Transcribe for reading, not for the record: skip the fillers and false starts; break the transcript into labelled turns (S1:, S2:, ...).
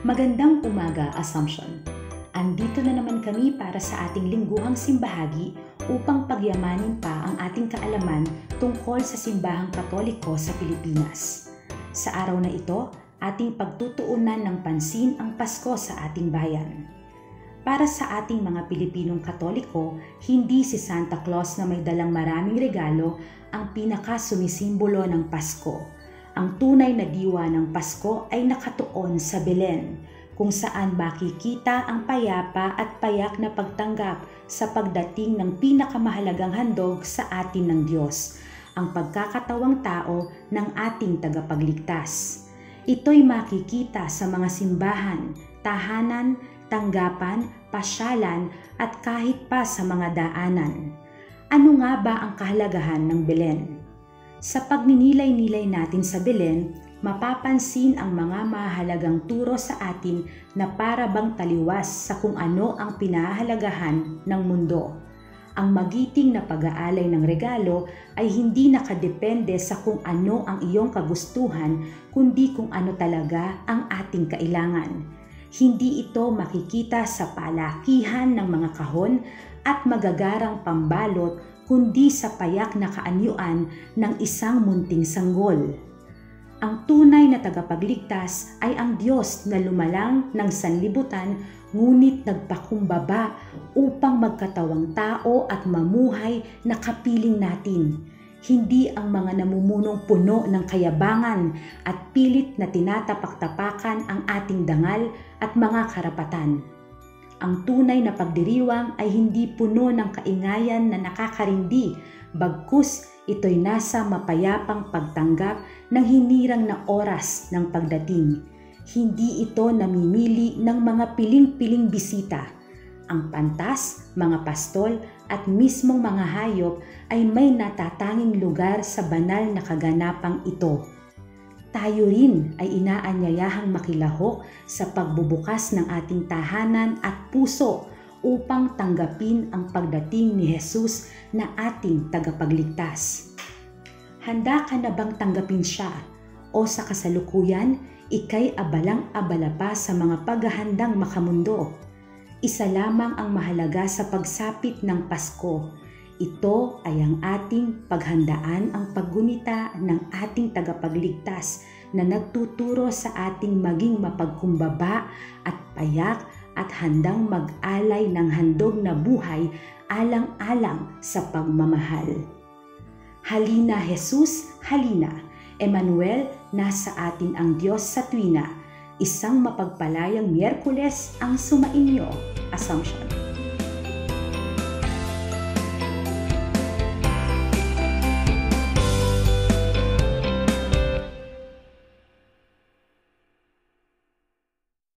S1: Magandang umaga, Assumption. Andito na naman kami para sa ating lingguhang simbahagi upang pagyamanin pa ang ating kaalaman tungkol sa simbahang Katoliko sa Pilipinas. Sa araw na ito, ating pagtutuunan ng pansin ang Pasko sa ating bayan. Para sa ating mga Pilipinong Katoliko, hindi si Santa Claus na may dalang maraming regalo ang pinaka-sumisimbolo ng Pasko. Ang tunay na diwa ng Pasko ay nakatuon sa Belen, kung saan makikita ang payapa at payak na pagtanggap sa pagdating ng pinakamahalagang handog sa atin ng Diyos, ang pagkakatawang tao ng ating tagapagligtas. Ito'y makikita sa mga simbahan, tahanan, tanggapan, pasyalan at kahit pa sa mga daanan. Ano nga ba ang kahalagahan ng Belen? Sa pagninilay-nilay natin sa Belen, mapapansin ang mga mahalagang turo sa atin na para bang taliwas sa kung ano ang pinahahalagahan ng mundo. Ang magiting na pag-aalay ng regalo ay hindi nakadepende sa kung ano ang iyong kagustuhan, kundi kung ano talaga ang ating kailangan. Hindi ito makikita sa palakihan ng mga kahon at magagarang pambalot, kundi sa payak na kaanyuan ng isang munting sanggol. Ang tunay na tagapagligtas ay ang Diyos na lumalang ng sanlibutan ngunit nagpakumbaba upang magkatawang tao at mamuhay na kapiling natin. Hindi ang mga namumunong puno ng kayabangan at pilit na tinatapak-tapakan ang ating dangal at mga karapatan. Ang tunay na pagdiriwang ay hindi puno ng kaingayan na nakakarindi, bagkus ito'y nasa mapayapang pagtanggap ng hinirang na oras ng pagdating. Hindi ito namimili ng mga piling-piling bisita. Ang pantas, mga pastol at mismong mga hayop ay may natatanging lugar sa banal na kaganapang ito. Tayo rin ay inaanyayahang makilahok sa pagbubukas ng ating tahanan at puso upang tanggapin ang pagdating ni Jesus na ating tagapagligtas. Handa ka na bang tanggapin siya? O sa kasalukuyan, ika'y abalang-abala pa sa mga paghahandang makamundo? Isa lamang ang mahalaga sa pagsapit ng Pasko. Ito ay ang ating paghandaan ang paggunita ng ating tagapagligtas na nagtuturo sa ating maging mapagkumbaba at payak at handang mag-alay ng handog na buhay alang-alang sa pagmamahal. Halina Jesus, halina. Emmanuel, nasa atin ang Diyos sa tuwina. Isang mapagpalayang Miyerkules ang sumainyo, Assumption.